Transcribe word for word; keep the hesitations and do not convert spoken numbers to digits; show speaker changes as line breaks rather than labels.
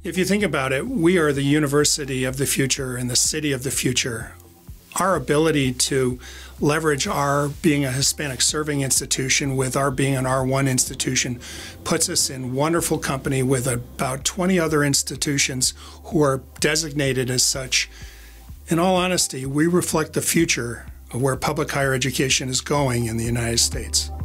If you think about it, we are the university of the future and the city of the future. Our ability to leverage our being a Hispanic serving institution with our being an R one institution puts us in wonderful company with about twenty other institutions who are designated as such. In all honesty, we reflect the future of where public higher education is going in the United States.